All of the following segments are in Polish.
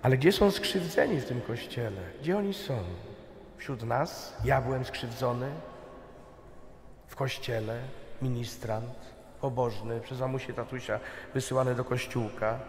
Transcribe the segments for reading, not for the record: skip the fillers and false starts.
Ale gdzie są skrzywdzeni w tym Kościele? Gdzie oni są? Wśród nas? Ja byłem skrzywdzony w Kościele, ministrant, pobożny, przez mamusię, tatusia wysyłany do kościółka.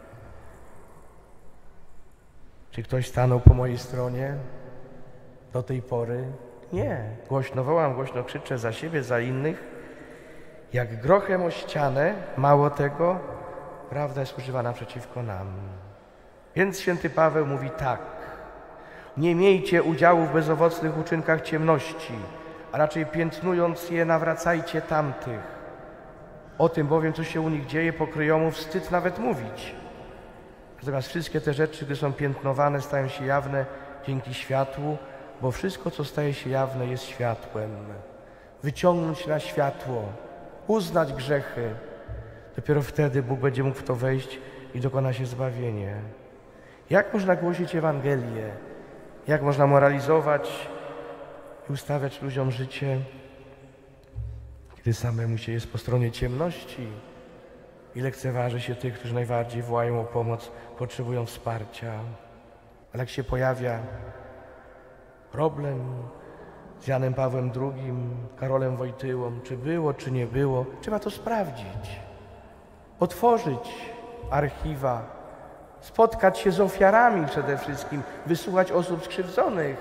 Czy ktoś stanął po mojej stronie do tej pory? Nie. Głośno wołam, głośno krzyczę za siebie, za innych. Jak grochem o ścianę, mało tego, prawda jest używana przeciwko nam. Więc święty Paweł mówi tak: nie miejcie udziału w bezowocnych uczynkach ciemności, a raczej piętnując je nawracajcie tamtych. O tym bowiem, co się u nich dzieje, pokryjomu wstyd nawet mówić. Natomiast wszystkie te rzeczy, gdy są piętnowane, stają się jawne dzięki światłu, bo wszystko, co staje się jawne, jest światłem. Wyciągnąć na światło, uznać grzechy. Dopiero wtedy Bóg będzie mógł w to wejść i dokona się zbawienie. Jak można głosić Ewangelię? Jak można moralizować i ustawiać ludziom życie, kiedy samemu się jest po stronie ciemności i lekceważy się tych, którzy najbardziej wołają o pomoc, potrzebują wsparcia. Ale jak się pojawia problem z Janem Pawłem II, Karolem Wojtyłą, czy było, czy nie było, trzeba to sprawdzić, otworzyć archiwa, spotkać się z ofiarami przede wszystkim, wysłuchać osób skrzywdzonych,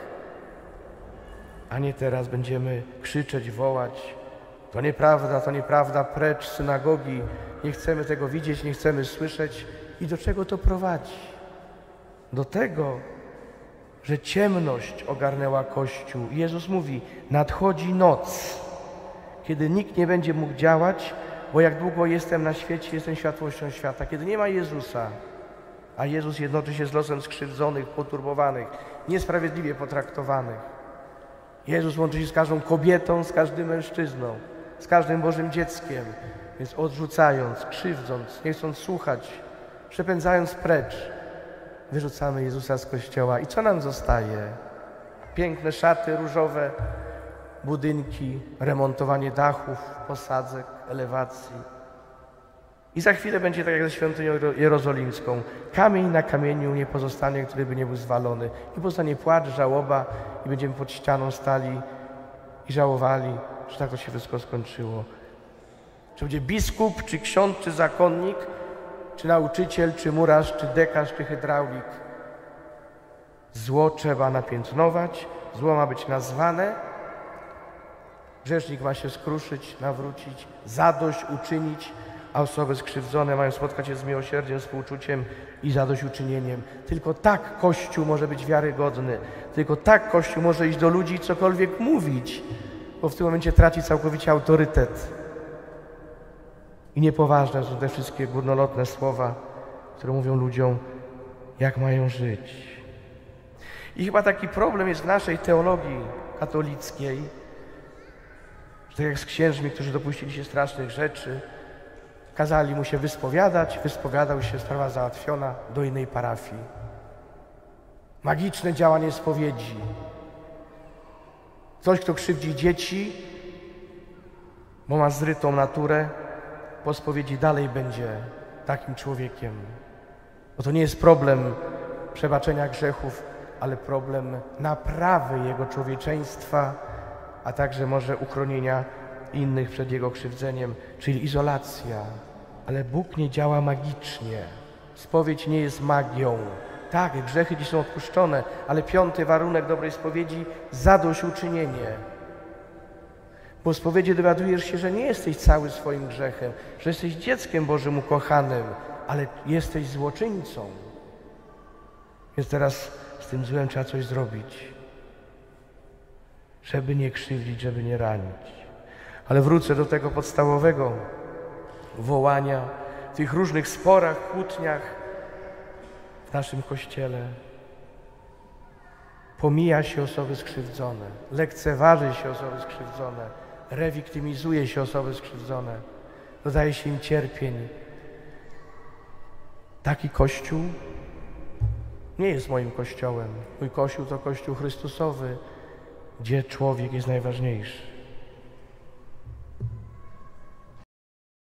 a nie teraz będziemy krzyczeć, wołać: to nieprawda, precz z synagogi, nie chcemy tego widzieć, nie chcemy słyszeć. I do czego to prowadzi? Do tego, że ciemność ogarnęła Kościół. Jezus mówi: nadchodzi noc, kiedy nikt nie będzie mógł działać, bo jak długo jestem na świecie, jestem światłością świata. Kiedy nie ma Jezusa, a Jezus jednoczy się z losem skrzywdzonych, poturbowanych, niesprawiedliwie potraktowanych. Jezus łączy się z każdą kobietą, z każdym mężczyzną, z każdym Bożym dzieckiem. Więc odrzucając, krzywdząc, nie chcąc słuchać, przepędzając precz, wyrzucamy Jezusa z Kościoła. I co nam zostaje? Piękne szaty różowe, budynki, remontowanie dachów, posadzek, elewacji. I za chwilę będzie tak jak ze świątynią jerozolimską. Kamień na kamieniu nie pozostanie, który by nie był zwalony. I pozostanie płacz, żałoba i będziemy pod ścianą stali i żałowali, że tak to się wszystko skończyło. Czy będzie biskup, czy ksiądz, czy zakonnik, czy nauczyciel, czy murarz, czy dekarz, czy hydraulik. Zło trzeba napiętnować, zło ma być nazwane, grzesznik ma się skruszyć, nawrócić, zadość uczynić, a osoby skrzywdzone mają spotkać się z miłosierdziem, współczuciem i zadośćuczynieniem. Tylko tak Kościół może być wiarygodny, tylko tak Kościół może iść do ludzi i cokolwiek mówić, bo w tym momencie traci całkowicie autorytet. I niepoważne są te wszystkie górnolotne słowa, które mówią ludziom, jak mają żyć. I chyba taki problem jest w naszej teologii katolickiej, że tak jak z księżmi, którzy dopuścili się strasznych rzeczy, kazali mu się wyspowiadać, wyspowiadał się, sprawa załatwiona, do innej parafii. Magiczne działanie spowiedzi. Ktoś, kto krzywdzi dzieci, bo ma zrytą naturę, po spowiedzi dalej będzie takim człowiekiem. Bo to nie jest problem przebaczenia grzechów, ale problem naprawy jego człowieczeństwa, a także może uchronienia innych przed jego krzywdzeniem, czyli izolacja. Ale Bóg nie działa magicznie. Spowiedź nie jest magią. Tak, grzechy ci są odpuszczone, ale 5. warunek dobrej spowiedzi – zadośćuczynienie. Bo w spowiedzi dowiadujesz się, że nie jesteś cały swoim grzechem, że jesteś dzieckiem Bożym ukochanym, ale jesteś złoczyńcą. Więc teraz z tym złem trzeba coś zrobić, żeby nie krzywdzić, żeby nie ranić. Ale wrócę do tego podstawowego wołania, w tych różnych sporach, kłótniach w naszym Kościele. Pomija się osoby skrzywdzone, lekceważy się osoby skrzywdzone, rewiktymizuje się osoby skrzywdzone, dodaje się im cierpień. Taki Kościół nie jest moim Kościołem. Mój Kościół to Kościół Chrystusowy, gdzie człowiek jest najważniejszy.